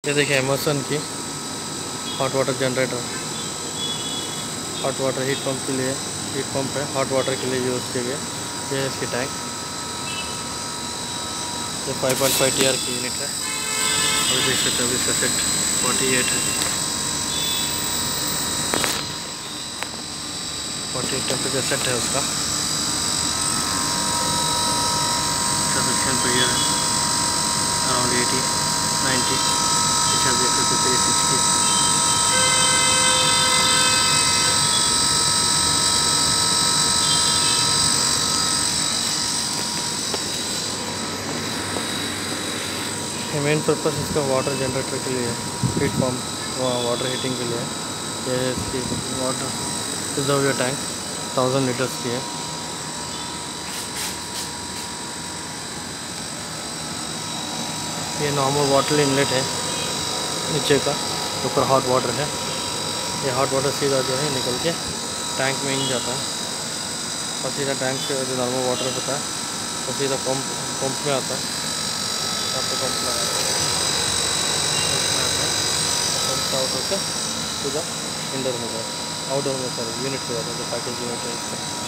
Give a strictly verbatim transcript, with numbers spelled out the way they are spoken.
ये देखिए एमर्सन की hot water generator, hot water heat pump के लिए, हीट पंप है हॉट वाटर के लिए यूज़ किए गए। ये है इसकी टैंक। ये five point five T R की यूनिट है और देख सकते हैं इसका सेट फोर्टी एट है। फोर्टी एट टेम्परेचर सेट है उसका। सफिशिएंट प्रेशर है अराउंड एटी नाइन्टी, पीछे देख सकते थ्री सिक्सटी। मेन पर्पस इसका वाटर जनरेटर के लिए, हीट पंप वाटर हीटिंग के लिए। ये इसकी water reserve tank thousand litres की है। ये नॉर्मल वाटर इनलेट है नीचे का, ऊपर हॉट वाटर है। ये हॉट वाटर सीधा जो है निकल के टैंक में ही जाता है और सीधा टैंक से जो नॉर्मल वाटर होता है वो सीधा पंप पंप में आता है। यहाँ पे पंप लगा पंप आउट होकर सीधा इंडोर में जाता है, आउटडोर में सॉरी यूनिट में जाता है, जो पैकेज यूनिट है इसका।